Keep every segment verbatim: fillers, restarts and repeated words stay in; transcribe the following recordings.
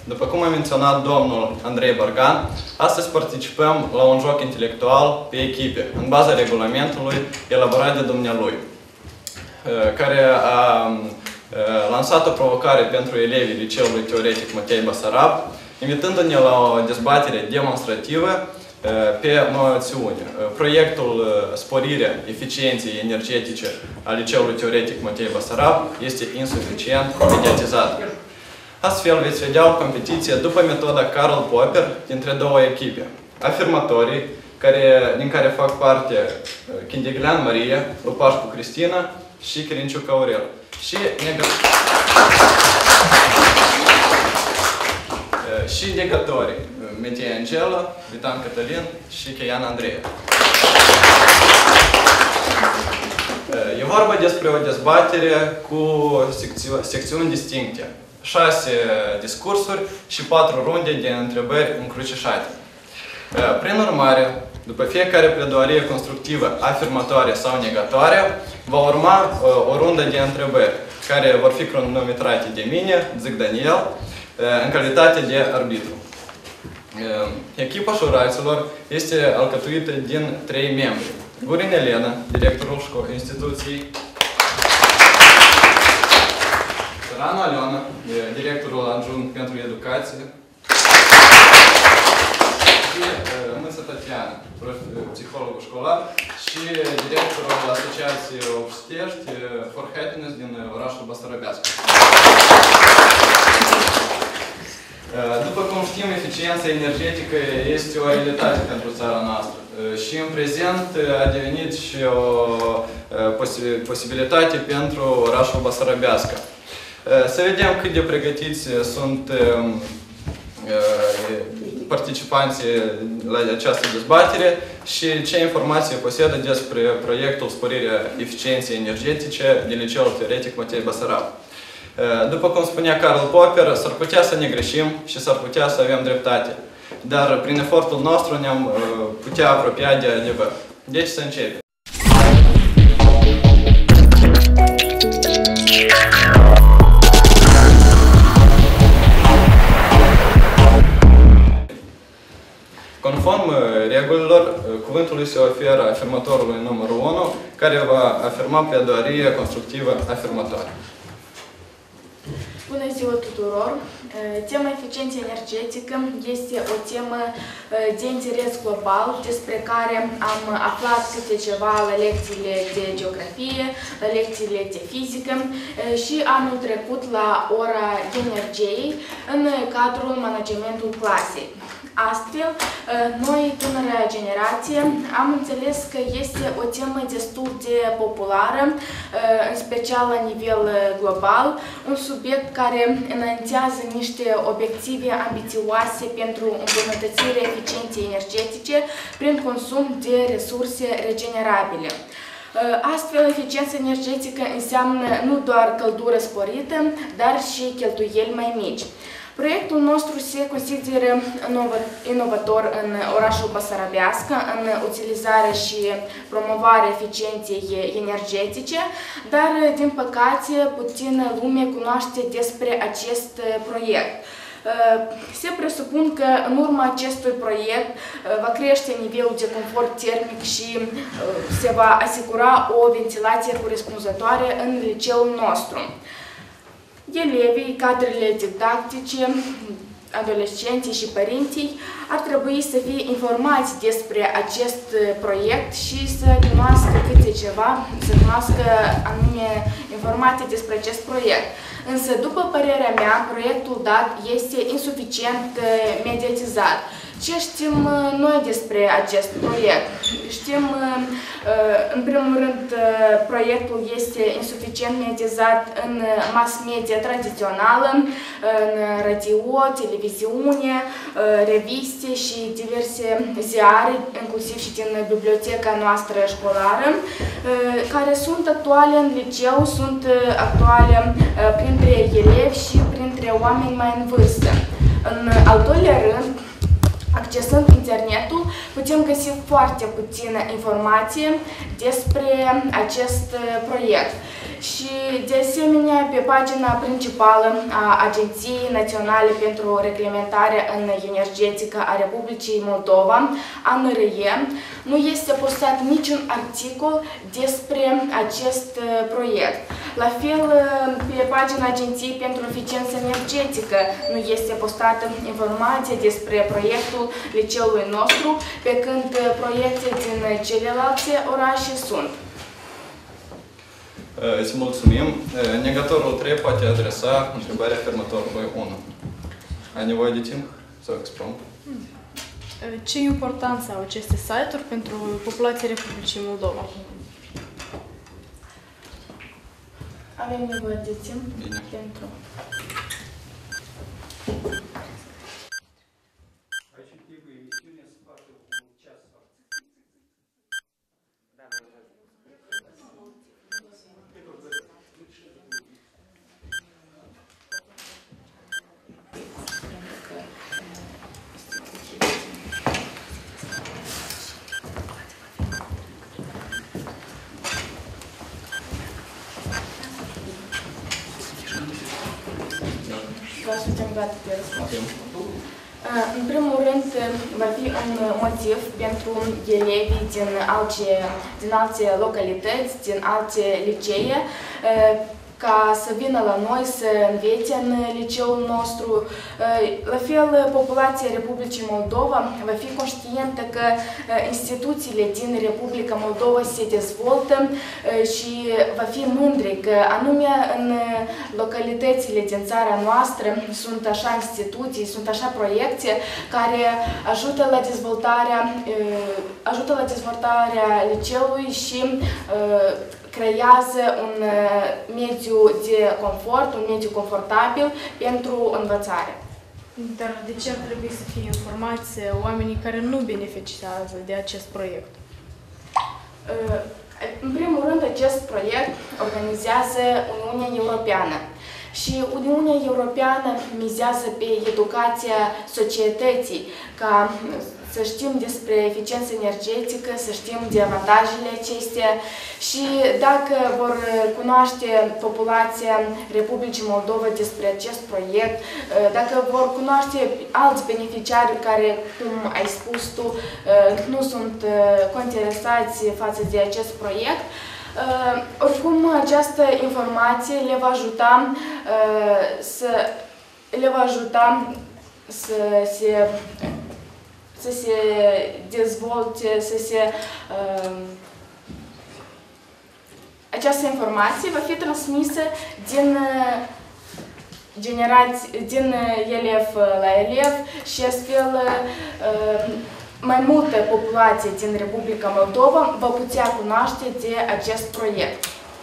După cum a menționat domnul Andrei Bargan, astăzi participăm la un joc intelectual pe echipe, în baza regulamentului elaborat de dumnealui, care a lansat o provocare pentru elevii Liceului Teoretic Matei Basarab, invitându-ne la o dezbatere demonstrativă pe noțiune. Proiectul Sporirea eficienței energetice a Liceului Teoretic Matei Basarab este insuficient mediatizat. Astfel veți vedea o competiție după metoda Karl Popper dintre două echipe. Afirmatorii, care, din care fac parte Chindiglean Maria, Lupașcu Cristina și Chirinciuc Aurel. Și, neg și negatorii, Metie Angela, Vitan Cătălin și Cheian Andrei. E vorba despre o dezbatere cu secțiuni, secțiuni distincte. Șase discursuri și patru runde de întrebări încrucișate. Prin urmare, după fiecare pledoarie constructivă, afirmatoare sau negatoare, va urma o rundă de întrebări, care vor fi cronometrate de mine, Zic Daniel, în calitate de arbitru. Echipa șuraților este alcătuită din trei membri. Gurin Elena, directorul instituției, Ranu Aliona, directorul adjunct pentru educație, și Mânță Tatiana, psihologul școlar și directorul Asociației Obștești for Happiness din orașul Basarabeasca. După cum știm, eficiența energetică este o realitate pentru țara noastră și în prezent a devenit și o posibilitate pentru orașul Basarabeasca. Să vedem cât de pregătiți sunt participanții la această dezbatere și ce informații posedă despre proiectul Sporirea eficienței energetice din Liceul Teoretic Matei Basarab. După cum spunea Karl Popper, s-ar putea să ne greșim și s-ar putea să avem dreptate, dar prin efortul nostru ne-am putea apropia de adevăr. Deci să începem. Conform regulilor, cuvântul se oferă afirmatorului numărul unu, care va afirma pledoarie constructivă afirmatoare. Bună ziua tuturor! Tema eficienței energetică este o temă de interes global, despre care am aflat câte ceva la lecțiile de geografie, la lecțiile de fizică și anul trecut la ora energiei în cadrul managementul clasei. Astfel, noi, tânăra generație, am înțeles că este o temă destul de populară, în special la nivel global, un subiect care înaintează niște obiective ambițioase pentru îmbunătățirea eficienței energetice prin consum de resurse regenerabile. Astfel, eficiența energetică înseamnă nu doar căldură sporită, dar și cheltuieli mai mici. Proiectul nostru se consideră inovator în orașul Basarabeasca, în utilizarea și promovarea eficienței energetice, dar, din păcate, puțină lume cunoaște despre acest proiect. Se presupun că în urma acestui proiect va crește nivelul de confort termic și se va asigura o ventilație corespunzătoare în liceul nostru. Elevii, cadrele didactice, adolescenții și părinții ar trebui să fie informați despre acest proiect și să cunoască câte ceva, să cunoască anume informații despre acest proiect. Însă, după părerea mea, proiectul dat este insuficient mediatizat. Ce știm noi despre acest proiect? Știm, în primul rând, proiectul este insuficient mediatizat în mass media tradițională, în radio, televiziune, reviste și diverse ziare, inclusiv și din biblioteca noastră școlară, care sunt actuale în liceu, sunt actuale printre elevi și printre oameni mai în vârstă. În al doilea rând, accesând internetul, putem găsi foarte puțină informație despre acest proiect. și de asemenea pe pagina principală a Agenției Naționale pentru Reglementare în Energetică a Republicii Moldova, A N R E, nu este postat niciun articol despre acest proiect. La fel, pe pagina Agenției pentru Eficiență Energetică nu este postată informație despre proiectul liceului nostru, pe când proiecte din celelalte orașe sunt. Îți mulțumim. Negatorul trei poate adresa întrebarea afirmatorului unu. Ai nevoie de timp să o exprim? Ce importanță au aceste site-uri pentru populația Republicii Moldova? Avem nevoie de timp Bine. pentru... Suntem gata de răspuns. În primul rând, va fi un motiv pentru elevii din alte, din alte localități, din alte licee, ca să vină la noi să învețe în liceul nostru. La fel, populația Republicii Moldova va fi conștientă că instituțiile din Republica Moldova se dezvoltă și va fi mândri că anume în localitățile din țara noastră sunt așa instituții, sunt așa proiecte care ajută la dezvoltarea, ajută la dezvoltarea liceului și creează un mediu de confort, un mediu confortabil pentru învățare. Dar de ce ar trebui să fie informați oamenii care nu beneficiază de acest proiect? În primul rând, acest proiect organizează Uniunea Europeană. Și Uniunea Europeană mizează pe educația societății, ca să știm despre eficiență energetică, să știm de avantajele acestea și dacă vor cunoaște populația Republicii Moldova despre acest proiect, dacă vor cunoaște alți beneficiari care, cum ai spus tu, nu sunt interesați față de acest proiect, oricum această informație le va ajuta să le va ajuta să se să se dezvolte, să se... Uh, această informație va fi transmisă din, generați, din elev la elev și astfel uh, mai multă populație din Republica Moldova va putea cunoaște de acest proiect.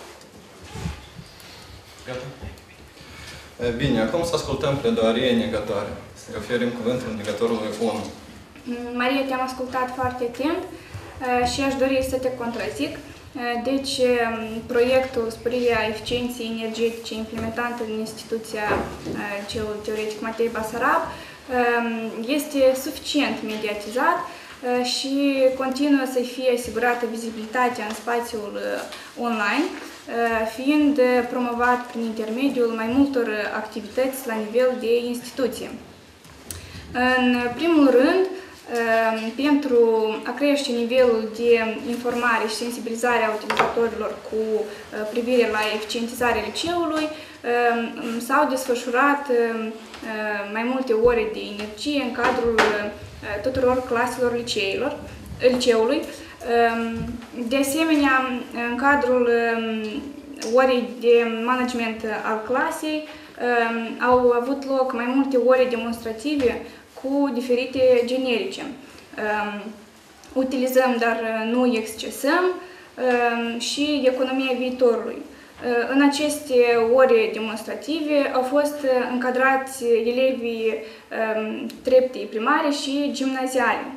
Gata? Bine, acum să ascultăm pledoarie negatoare. Să oferim cuvântul negatorului unu. Maria, te-am ascultat foarte atent și aș dori să te contrazic. Deci, proiectul Sporirea Eficienței Energetice implementat în instituția Liceul Teoretic Matei Basarab este suficient mediatizat și continuă să fie asigurată vizibilitatea în spațiul online, fiind promovat prin intermediul mai multor activități la nivel de instituție. În primul rând, pentru a crește nivelul de informare și sensibilizare a utilizatorilor cu privire la eficientizarea liceului, s-au desfășurat mai multe ore de energie în cadrul tuturor claselor liceilor, liceului. De asemenea, în cadrul orei de management al clasei au avut loc mai multe ore demonstrative cu diferite generice. Utilizăm, dar nu excesăm și economia viitorului. În aceste ore demonstrative au fost încadrați elevii treptei primare și gimnaziale.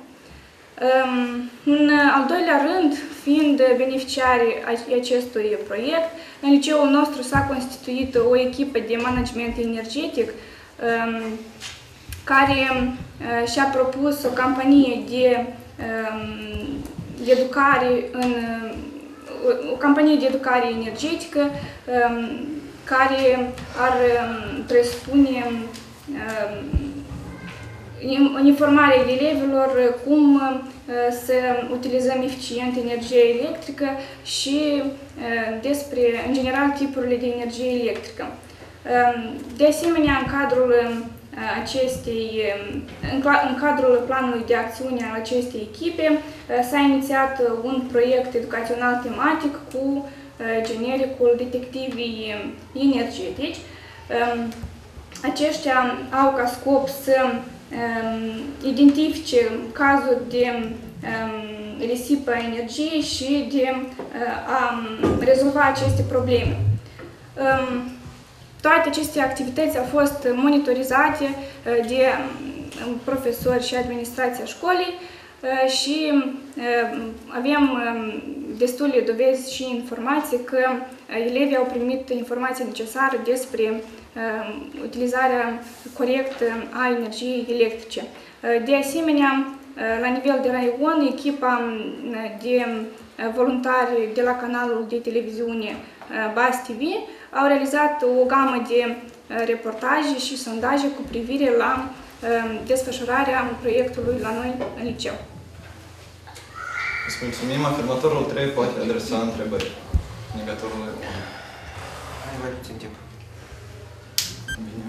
În al doilea rând, fiind beneficiari acestui proiect, în liceul nostru s-a constituit o echipă de management energetic care și-a propus o campanie de educare în o companie de educare energetică care ar presupune informarea elevilor cum să utilizăm eficient energia electrică și despre, în general, tipurile de energie electrică. De asemenea, în cadrul acestei, în cadrul planului de acțiune al acestei echipe s-a inițiat un proiect educațional tematic cu genericul Detectivii energetici. Aceștia au ca scop să identifice cazuri de risipă a energiei și de a rezolva aceste probleme. Toate aceste activități au fost monitorizate de profesori și administrația școlii și avem destule dovezi și informații că elevii au primit informații necesare despre utilizarea corectă a energiei electrice. De asemenea, la nivel de raion, echipa de voluntari de la canalul de televiziune Baz T V au realizat o gamă de reportaje și sondaje cu privire la desfășurarea proiectului la noi în liceu. Îți mulțumim. Afirmatorul trei poate adresa întrebări. Negatorul unu. Hai mai puțin timp. Bine.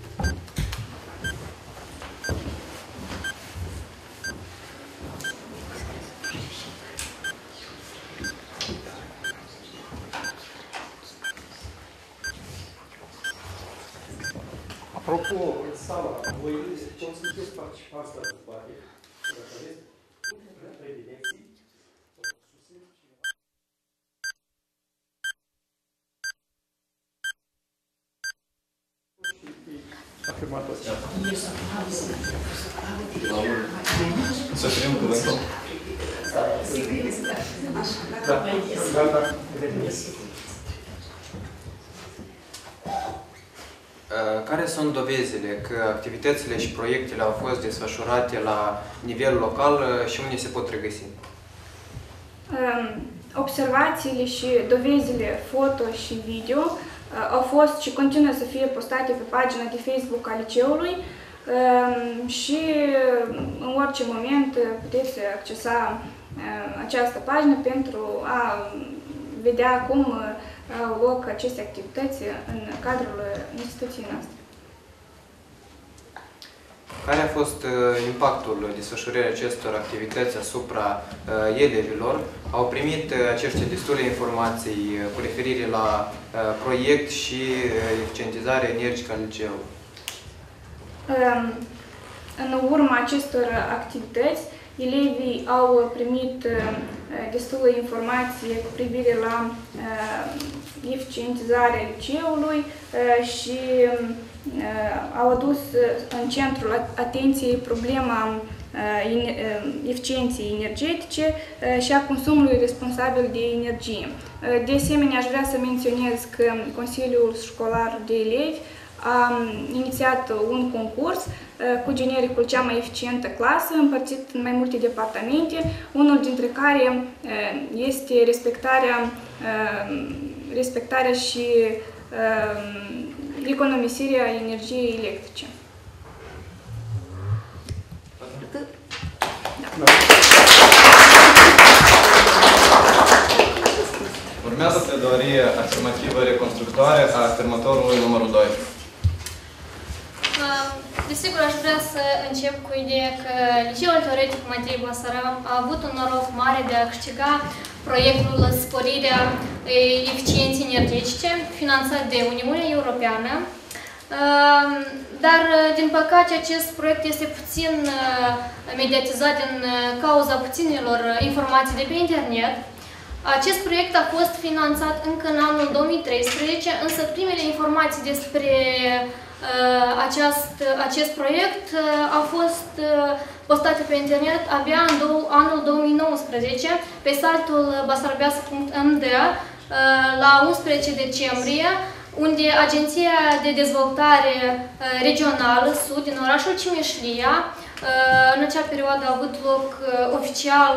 Apropo, în sala, voi consultați participanți la dezbatere, dacă aveți predilecții, susțineți cineva. Afirmat asta. Să primim cuvântul. Da, gata, revenim. Care sunt dovezile că activitățile și proiectele au fost desfășurate la nivel local și unde se pot regăsi? Observațiile și dovezile foto și video au fost și continuă să fie postate pe pagina de Facebook a liceului și în orice moment puteți accesa această pagină pentru a vedea cum au loc aceste activități în cadrul instituției noastre. Care a fost impactul desfășurării acestor activități asupra elevilor? Au primit aceștia destule informații cu referire la proiect și eficientizarea energică a liceului? În urma acestor activități, elevii au primit destulă informație cu privire la eficientizarea liceului și au adus în centrul atenției problema eficienței energetice și a consumului responsabil de energie. De asemenea, aș vrea să menționez că Consiliul Școlar de Elevi a inițiat un concurs cu genericul Cea mai eficientă clasă, împărțit în mai multe departamente, unul dintre care este respectarea, respectarea și economisirea energiei electrice. Da. Urmează pledoarie afirmativă reconstructoare a afirmatorului numărul doi. Desigur, aș vrea să încep cu ideea că Liceul Teoretic Matei Basarab a avut un noroc mare de a câștiga proiectul Sporirea eficienței energetice, finanțat de Uniunea Europeană. Dar, din păcate, acest proiect este puțin mediatizat din cauza puținilor informații de pe internet. Acest proiect a fost finanțat încă în anul două mii treisprezece, însă primele informații despre Acest, acest proiect a fost postat pe internet abia în anul două mii nouăsprezece pe site-ul basarabeasc punct m d la unsprezece decembrie, unde Agenția de Dezvoltare Regională Sud din orașul Cimeșlia În acea perioadă a avut loc oficial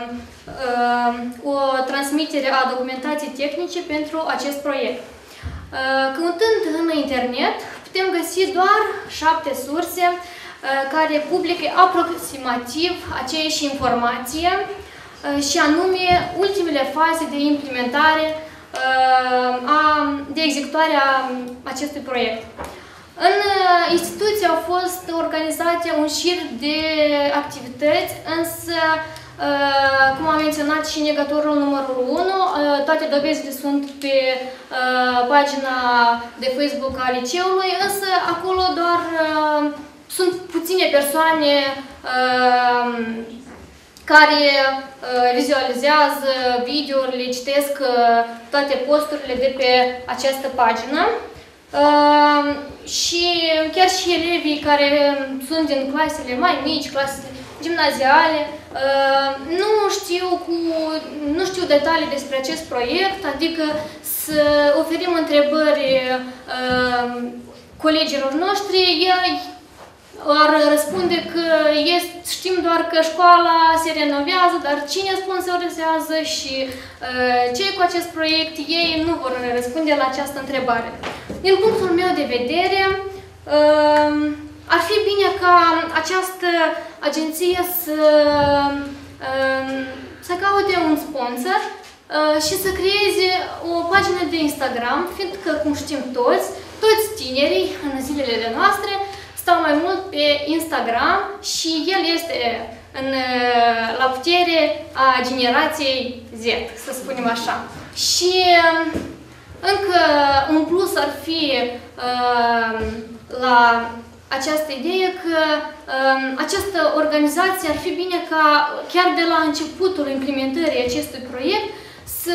o transmitere a documentației tehnice pentru acest proiect. Căutând în internet, putem găsi doar șapte surse care publică aproximativ aceeași informație și anume ultimele faze de implementare a, de executare a acestui proiect. În instituție au fost organizate un șir de activități, însă, cum am menționat și negatorul numărul unu, toate dovezile sunt pe pagina de Facebook a liceului, însă acolo doar sunt puține persoane care vizualizează videourile, citesc toate posturile de pe această pagină. Uh, și chiar și elevii care sunt din clasele mai mici, clasele gimnaziale, uh, nu știu, cu, nu știu detalii despre acest proiect, adică să oferim întrebări uh, colegilor noștri, ei ar răspunde că este, știm doar că școala se renovează, dar cine sponsorizează și uh, ce e cu acest proiect, ei nu vor răspunde la această întrebare. Din punctul meu de vedere, uh, ar fi bine ca această agenție să, uh, să caute un sponsor uh, și să creeze o pagină de Instagram, fiindcă, cum știm toți, toți tinerii în zilele noastre stau mai mult pe Instagram și el este în, la putere a generației Z, să spunem așa. Și încă un plus ar fi uh, la această idee că uh, această organizație ar fi bine ca chiar de la începutul implementării acestui proiect să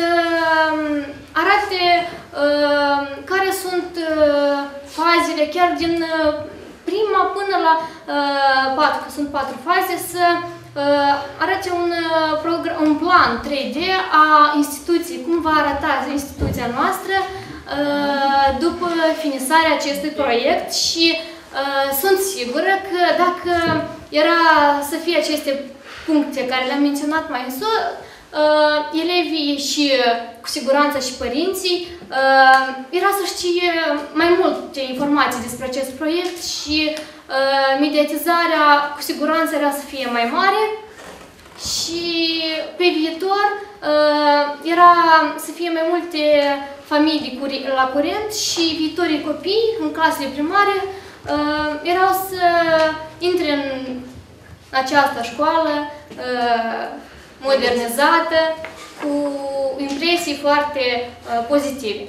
arate uh, care sunt uh, fazele chiar din uh, prima până la uh, patru, că sunt patru faze, să uh, arate un, uh, un plan trei D a instituției, cum va arata instituția noastră uh, după finisarea acestui proiect și uh, sunt sigură că dacă era să fie aceste puncte care le-am menționat mai în sus, uh, elevii și cu siguranță și părinții uh, era să știe mai multe informații despre acest proiect și uh, mediatizarea cu siguranță era să fie mai mare și pe viitor uh, era să fie mai multe familii la curent și viitorii copii în clasele primare uh, erau să intre în această școală uh, modernizată, cu impresii foarte uh, pozitive.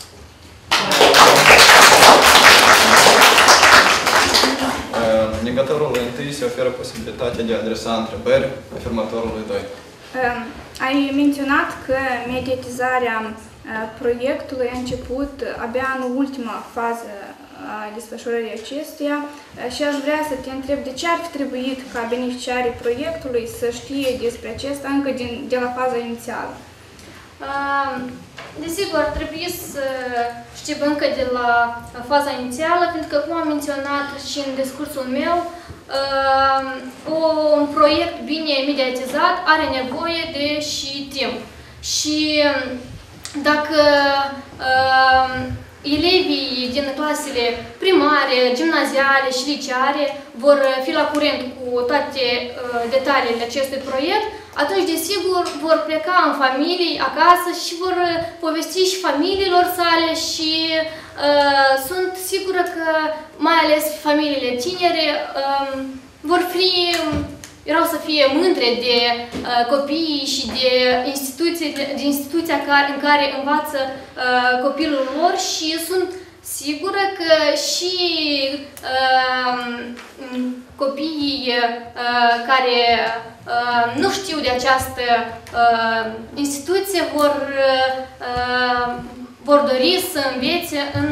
Negatorului întâi se oferă posibilitatea de a adresa întrebări afirmatorului doi. Ai menționat că mediatizarea proiectului a început abia în ultima fază a desfășurării acestuia și aș vrea să te întreb de ce ar fi trebuit ca beneficiarii proiectului să știe despre acesta încă din, de la faza inițială. Desigur, ar trebui să știm încă de la faza inițială, pentru că, cum am menționat și în discursul meu, un proiect bine mediatizat are nevoie de și timp. Și dacă elevii din clasele primare, gimnaziale și liceare vor fi la curent cu toate detaliile acestui proiect, atunci, desigur, vor pleca în familii, acasă și vor povesti și familiilor sale și uh, sunt sigură că, mai ales familiile tinere, uh, vor fi, erau să fie mândre de uh, copiii și de, instituții, de, de instituția care, în care învață uh, copilul lor și sunt sigură că și uh, copiii uh, care uh, nu știu de această uh, instituție vor, uh, vor dori să învețe în,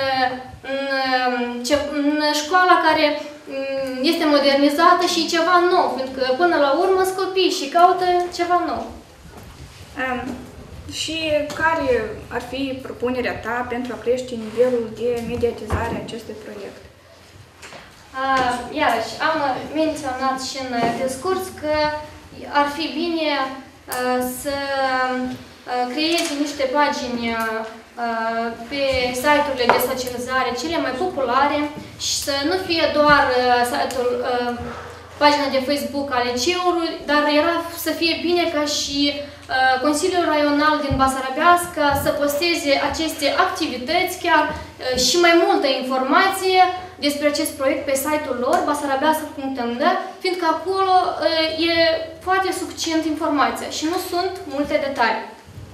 în, în școala care este modernizată și ceva nou, pentru că până la urmă sunt copii și caută ceva nou. Um. Și care ar fi propunerea ta pentru a crește nivelul de mediatizare a acestui proiect? Iarăși, am menționat și în discurs că ar fi bine să creeze niște pagini pe site-urile de socializare cele mai populare și să nu fie doar site-ul, pagina de Facebook a liceului, dar era să fie bine ca și Consiliul Raional din Basarabeasca să posteze aceste activități, chiar și mai multă informație despre acest proiect pe site-ul lor, basarabeasca punct m d, fiindcă acolo e foarte succint informația și nu sunt multe detalii.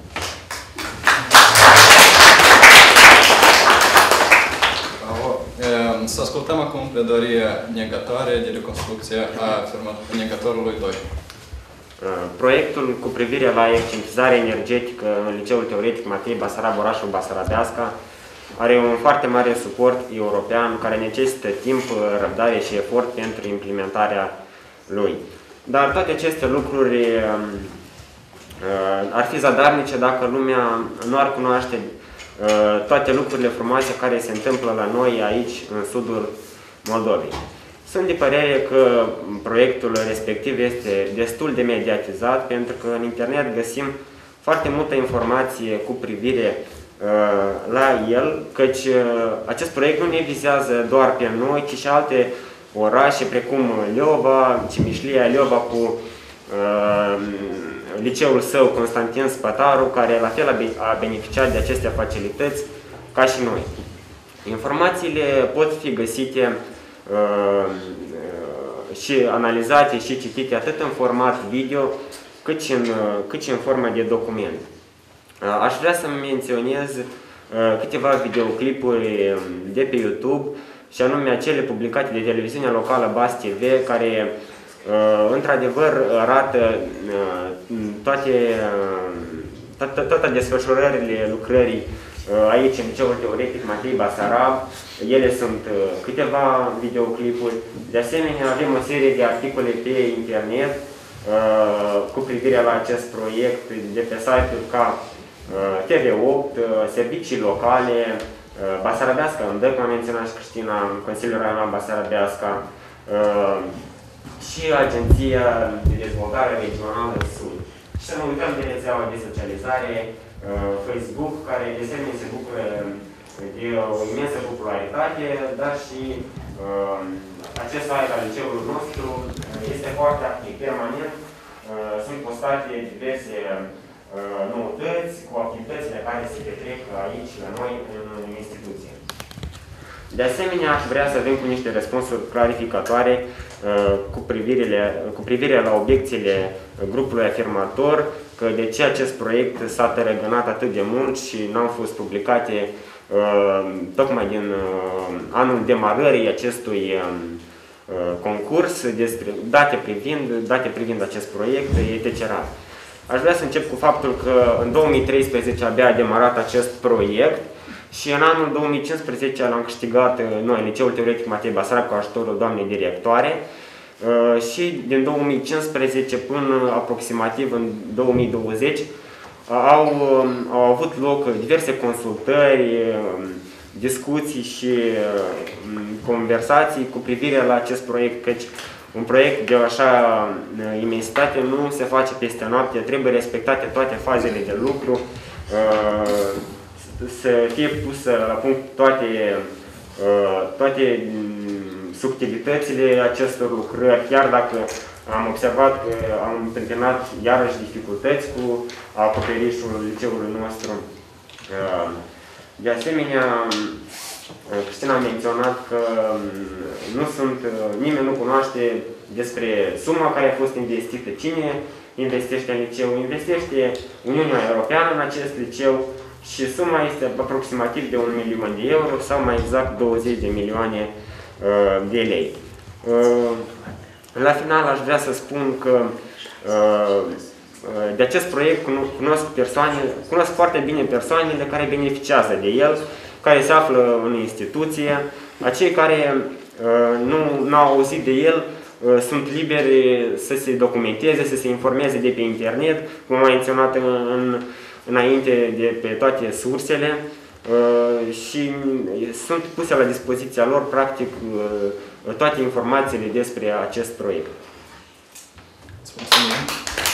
Să ascultăm acum pledoaria negatoare de reconstrucție a negatorului doi. Proiectul cu privire la eficientizarea energetică în Liceul Teoretic Matei Basarab, orașul Basarabeasca, are un foarte mare suport european care necesită timp, răbdare și efort pentru implementarea lui. Dar toate aceste lucruri ar fi zadarnice dacă lumea nu ar cunoaște toate lucrurile frumoase care se întâmplă la noi aici, în sudul Moldovei. Sunt de părere că proiectul respectiv este destul de mediatizat, pentru că în internet găsim foarte multă informație cu privire uh, la el, căci uh, acest proiect nu ne vizează doar pe noi, ci și alte orașe, precum Leova, Cimișlia, Leova cu uh, liceul său Constantin Spătaru, care la fel a beneficiat de aceste facilități ca și noi. Informațiile pot fi găsite uh, și analizate și citite atât în format video, cât și în, cât și în formă de document. Uh, aș vrea să menționez uh, câteva videoclipuri de pe YouTube, și anume acele publicate de televiziunea locală Bas T V, care uh, într-adevăr arată uh, toate, uh, toate desfășurările lucrării uh, aici în Liceul Teoretic Matei Basarab. Ele sunt uh, câteva videoclipuri. De asemenea, avem o serie de articole pe internet uh, cu privire la acest proiect de pe site-uri ca uh, T V opt, uh, servicii locale, uh, Basarabeasca în D, cum a menționat și Cristina, Consiliul Raional Basarabeasca, uh, și Agenția de Dezvoltare Regională Sud. Și să nu uităm de rețeaua de socializare uh, Facebook, care de asemenea se bucură de o imensă popularitate, dar și uh, acest site al liceului nostru este foarte activ, permanent. Uh, sunt postate diverse uh, noutăți cu activitățile care se petrec aici, la noi, în instituție. De asemenea, aș vrea să vin cu niște răspunsuri clarificatoare uh, cu, cu privire la obiecțiile grupului afirmator, că de ce acest proiect s-a tărăgănat atât de mult și nu au fost publicate Uh, tocmai din uh, anul demarării acestui uh, concurs, despre date privind, date privind acest proiect, et cetera. Aș vrea să încep cu faptul că în două mii treisprezece abia a demarat acest proiect și în anul două mii cincisprezece l-am câștigat noi, Liceul Teoretic Matei Basarab, cu ajutorul doamnei directoare, uh, și din două mii cincisprezece până aproximativ în două mii douăzeci Au, au avut loc diverse consultări, discuții și conversații cu privire la acest proiect, căci un proiect de așa imensitate nu se face peste noapte, trebuie respectate toate fazele de lucru, să fie pusă la punct toate, toate subtilitățile acestor lucrări, chiar dacă am observat că am întâmpinat iarăși dificultăți cu acoperișul liceului nostru. De asemenea, Cristina a menționat că nu sunt, nimeni nu cunoaște despre suma care a fost investită. Cine investește în liceu? Investește Uniunea Europeană în acest liceu și suma este aproximativ de un milion de euro sau mai exact douăzeci de milioane de lei. La final aș vrea să spun că de acest proiect cunosc, persoane, cunosc foarte bine persoanele care beneficiază de el, care se află în instituție. Acei care nu au auzit de el sunt liberi să se documenteze, să se informeze de pe internet, cum am menționat în, înainte, de pe toate sursele, și sunt puse la dispoziția lor, practic, toate informațiile despre acest proiect. Mulțumim.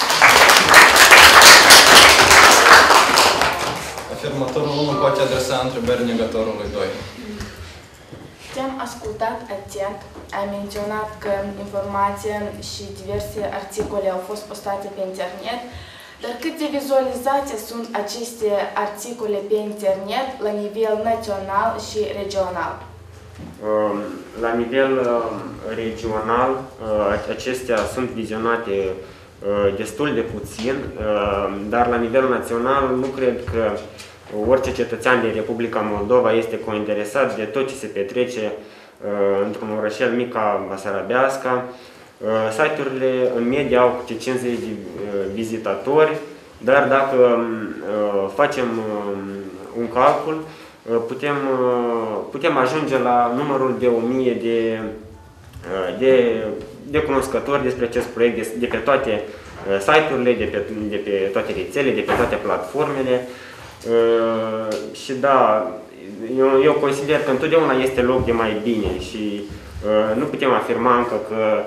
Afirmatorul unu poate adresa întrebări negatorului doi. Te-am ascultat atent, ai menționat că informația și diverse articole au fost postate pe internet, dar câte vizualizații sunt aceste articole pe internet la nivel național și regional? La nivel regional, acestea sunt vizionate destul de puțin, dar la nivel național nu cred că orice cetățean din Republica Moldova este cointeresat de tot ce se petrece într-un orășel mic ca Basarabeasca. Site-urile în medie au câte cincizeci de vizitatori, dar dacă facem un calcul, putem, putem ajunge la numărul de o mie de, de, de cunoscători despre acest proiect, de, de pe toate site-urile, de pe, de pe toate rețelele, de pe toate platformele. Și da, eu, eu consider că întotdeauna este loc de mai bine și nu putem afirma încă că,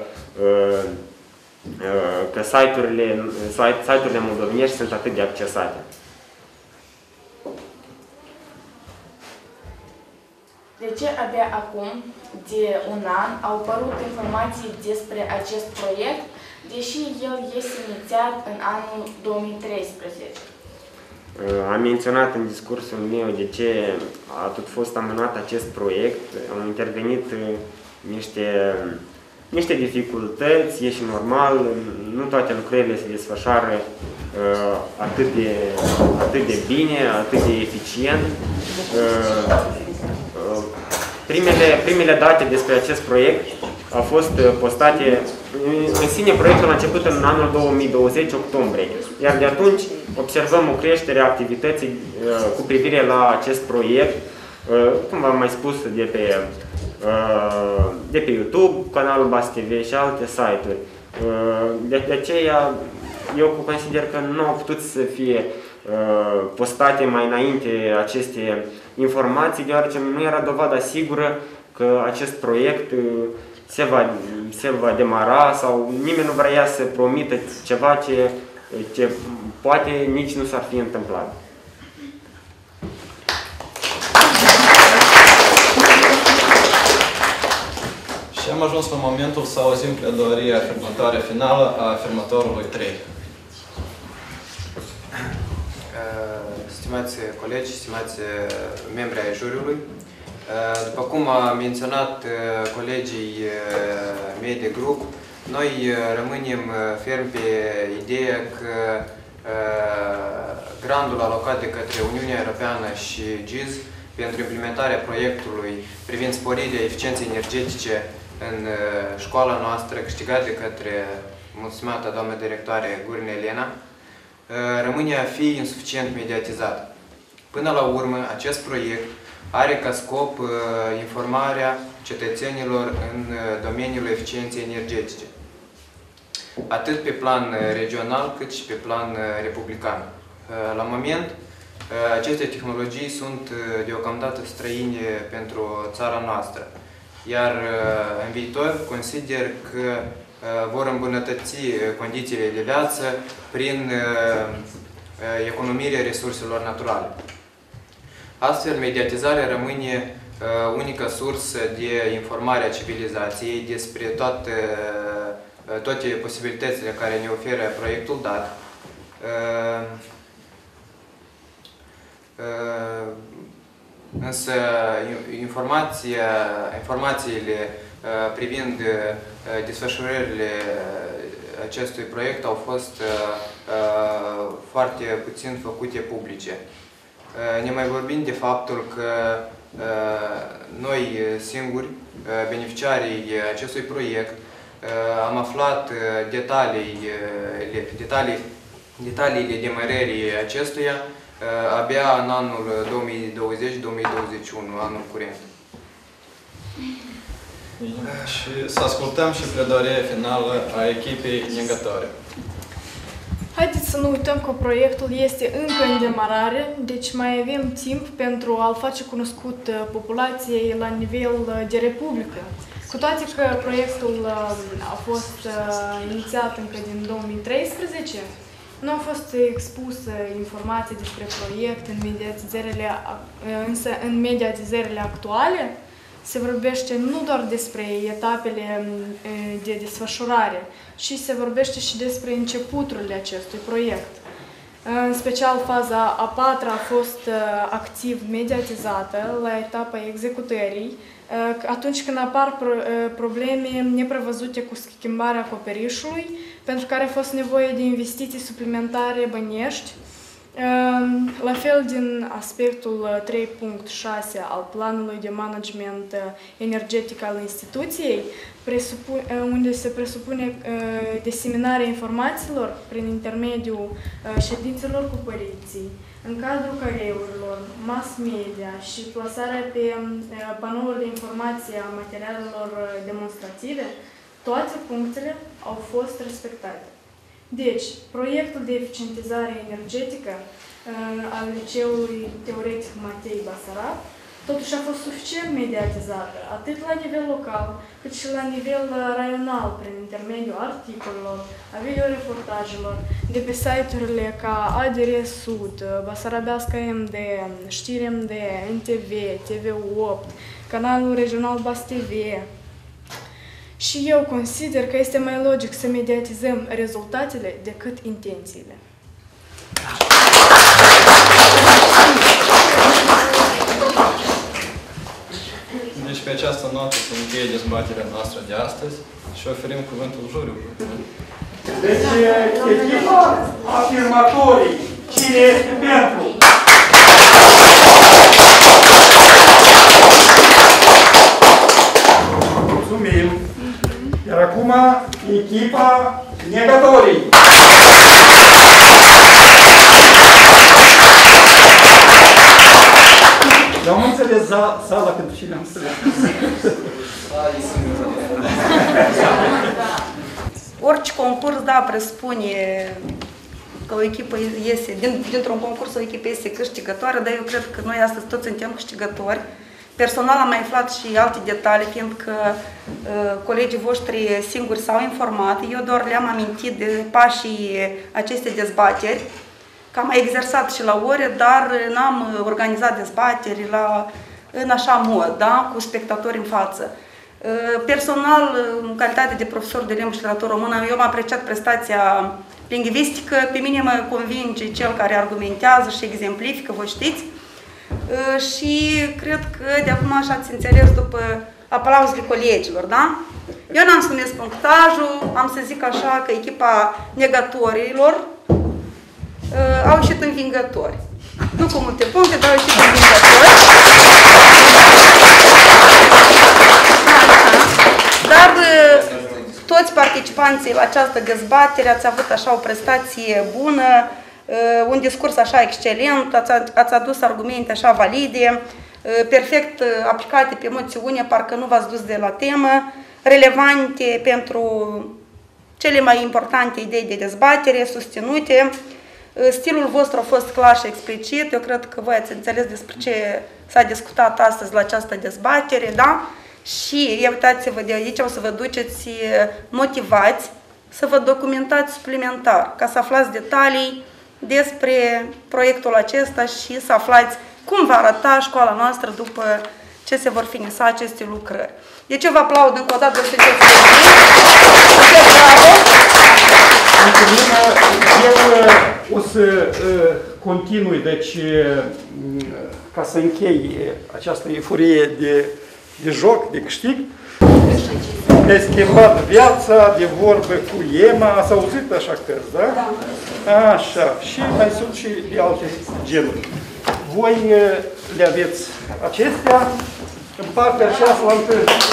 că site-urile, site-urile moldovenești sunt atât de accesate. De ce abia acum, de un an, au apărut informații despre acest proiect, deși el este inițiat în anul două mii treisprezece? Am menționat în discursul meu de ce a tot fost amânat acest proiect. Au intervenit niște, niște dificultăți, e și normal, nu toate lucrările se desfășoară uh, atât, de, atât de bine, atât de eficient. Uh, uh, primele, primele date despre acest proiect au fost postate. În sine, proiectul a început în anul două mii douăzeci, octombrie, iar de atunci observăm o creștere a activității uh, cu privire la acest proiect, uh, cum v-am mai spus, de pe, uh, de pe YouTube, canalul Bas T V și alte site-uri. Uh, de, de aceea, eu consider că nu au putut să fie uh, postate mai înainte aceste informații, deoarece nu era dovada sigură că acest proiect uh, Se va, se va demara sau nimeni nu vrea să promită ceva ce, ce poate nici nu s-ar fi întâmplat. Și am ajuns la momentul să auzim pledoaria afirmatoare finală a afirmatorului trei. Stimați colegi, stimați membri ai juriului, după cum a menționat colegii mei de grup, noi rămânem ferm pe ideea că grantul alocat de către Uniunea Europeană și G I Z pentru implementarea proiectului privind sporirea eficienței energetice în școala noastră, câștigat de către mulțumată doamnă directoare Gurin Elena, rămâne a fi insuficient mediatizat. Până la urmă, acest proiect are ca scop uh, informarea cetățenilor în uh, domeniul eficienței energetice, atât pe plan uh, regional cât și pe plan uh, republican. Uh, la moment, uh, aceste tehnologii sunt uh, deocamdată străine pentru țara noastră, iar uh, în viitor consider că uh, vor îmbunătăți uh, condițiile de viață prin uh, uh, economirea resurselor naturale. Astfel, mediatizarea rămâne uh, unica sursă de informare a civilizației despre toate, uh, toate posibilitățile care ne oferă proiectul dat. Uh, uh, însă, informația, informațiile uh, privind uh, desfășurările acestui proiect au fost uh, uh, foarte puțin făcute publice. Ne mai vorbim de faptul că noi singuri, beneficiarii acestui proiect, am aflat detalii, detalii, detaliile demarării acestuia abia în anul două mii douăzeci două mii douăzeci și unu, anul curent. Și să ascultăm și pledoaria finală a echipei negatoare. Haideți să nu uităm că proiectul este încă în demarare, deci mai avem timp pentru a-l face cunoscut populației la nivel de republică. Cu toate că proiectul a fost inițiat încă din două mii treisprezece, nu au fost expuse informații despre proiect în mediatizările, însă în mediatizările actuale se vorbește nu doar despre etapele de desfășurare, ci se vorbește și despre începuturile acestui proiect. În special, faza a patra a fost activ mediatizată la etapa executării, atunci când apar probleme neprevăzute cu schimbarea acoperișului, pentru care a fost nevoie de investiții suplimentare bănești. La fel, din aspectul trei punct șase al planului de management energetic al instituției, unde se presupune diseminarea informațiilor prin intermediul ședințelor cu părinții, în cadrul careurilor, mass media și plasarea pe panouri de informație a materialelor demonstrative, toate punctele au fost respectate. Deci, proiectul de eficientizare energetică al Liceului Teoretic Matei Basarab totuși a fost suficient mediatizată, atât la nivel local, cât și la nivel raional, prin intermediul articolelor, a videoreportajelor, de pe site-urile ca A D R Sud, Basarabeasca M D, Știri M D, N T V, T V opt, canalul regional Bas T V. Și eu consider că este mai logic să mediatizăm rezultatele decât intențiile. Deci pe această notă se încheie dezbaterea noastră de astăzi și oferim cuvântul juriului. Deci, echipa afirmatorii, cine este pentru? Mulțumim! Iar acum, echipa negatorii. Eu am înțeles sala pentru cine am înțeles. Orice concurs, da, presupune că o echipă iese, din, dintr-un concurs o echipă iese câștigătoare, dar eu cred că noi astăzi toți suntem câștigători. Personal am mai aflat și alte detalii, fiindcă uh, colegii voștri singuri s-au informat. Eu doar le-am amintit de pașii acestei dezbateri, că am mai exersat și la ore, dar n-am organizat dezbateri la, în așa mod, da? Cu spectatori în față. Uh, personal, în calitate de profesor de limbă și literatură română, eu am apreciat prestația lingvistică. Pe mine mă convinge cel care argumentează și exemplifică, vă știți. Și cred că de acum așa ați înțeles după aplauzele colegilor, da? Eu n-am să numesc punctajul, am să zic așa că echipa negatorilor uh, au ieșit învingători. Nu cu multe puncte, dar au ieșit învingători. Dar uh, toți participanții la această dezbatere ați avut așa o prestație bună, un discurs așa excelent, ați, ați adus argumente așa valide, perfect aplicate pe moțiune, parcă nu v-ați dus de la temă, relevante pentru cele mai importante idei de dezbatere, susținute. Stilul vostru a fost clar și explicit, eu cred că voi ați înțeles despre ce s-a discutat astăzi la această dezbatere, da? Și uitați-vă de aici, o să vă duceți motivați să vă documentați suplimentar, ca să aflați detalii despre proiectul acesta și să aflați cum va arăta școala noastră după ce se vor finisa aceste lucrări. Deci eu vă aplaud încă o dată, sunteți Eu o să continui, deci ca să închei această euforie de, de joc, de câștig. De schimbat viața, de vorbă cu Ema, ați auzit așa cărți, da? Da. Așa, și mai sunt și de alte genuri. Voi le aveți acestea, în partea aceasta am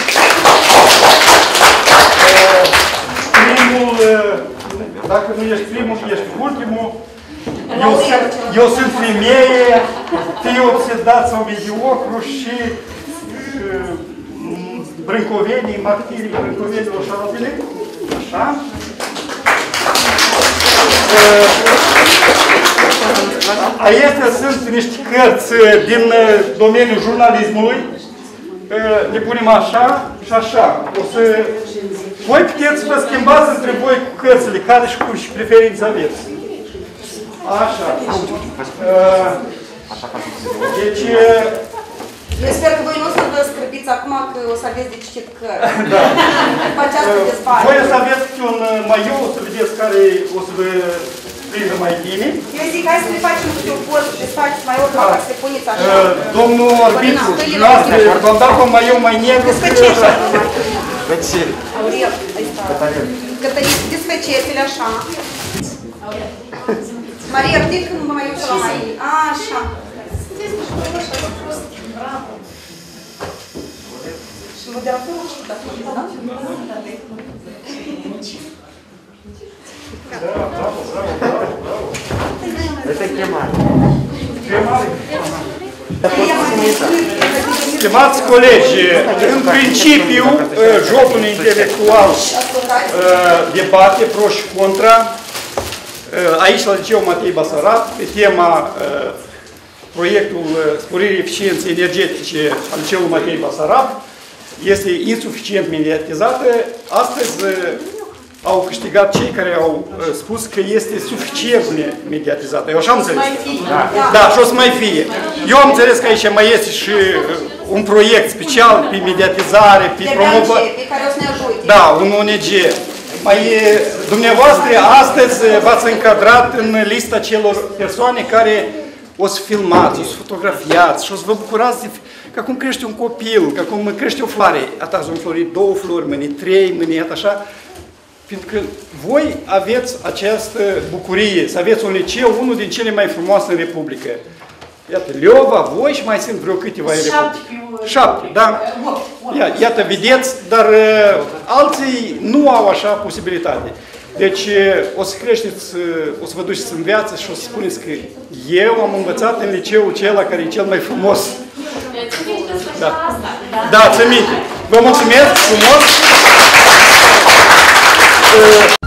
primul, dacă nu ești primul, ești ultimul. Eu sunt, eu sunt femeie, fii obsedat sau mediocru și brâncovenii, martirii brâncovenilor șarobile. Așa. Acestea sunt niște cărți din domeniul jurnalismului. le punem așa și așa. O să... Voi puteți să vă schimbați între voi cu cărțile, care și cu și preferință aveți. Așa. Deci... Eu sper că voi nu o să vă scrăpiți acum că o să aveți de citit cărți. Da. După această dezbatere. Voi o să aveți un maiou, o să vedeți care o să vă prindă mai bine. Eu zic, hai să ne facem câte o poză, să faceți mai urmă, ca să se puneți așa. Domnul arbitru, noastră, v-am dat un maiou mai negru. Desfăceți-le acum. Aurel, aici sta. Cătălin, desfăceți-le așa. Maria, ridică că nu mă mai uite la mai... Așa. Și vă dea acolo și dacă da? Bravo, bravo, bravo, bravo. Este chemare. Chemare? Stimați colegi, în principiu, jocul intelectual debate pro și contra, aici la Liceul Matei Basarab, pe tema proiectul sporirii eficienței energetice al Liceului Matei Basarab, este insuficient mediatizată. Astăzi au câștigat cei care au spus că este suficient mediatizată. Eu așa am înțeles. Da. Da, și o să mai fie. Eu am înțeles că aici mai este și un proiect special pe mediatizare, pe promovare. Pe care o să ne ajute. Da, un O N G. Mai dumneavoastră astăzi v-ați încadrat în lista celor persoane care o să filmați, o să fotografiați și o să vă bucurați ca cum crește un copil, ca cum crește o floare. Ata s-au înflorit două flori, mâine trei, mâine iată așa. Pentru că voi aveți această bucurie, să aveți un liceu, unul din cele mai frumoase în Republică. Iată, Leova, voi și mai sunt vreo câteva în Republică. Șapte, da. Ia, iată, vedeți, dar uh, alții nu au așa posibilitate. Deci uh, o să creșteți, uh, o să vă duceți în viață și o să spuneți că eu am învățat în liceul acela care e cel mai frumos. Da, da, ți minte. Vă mulțumesc frumos! Uh,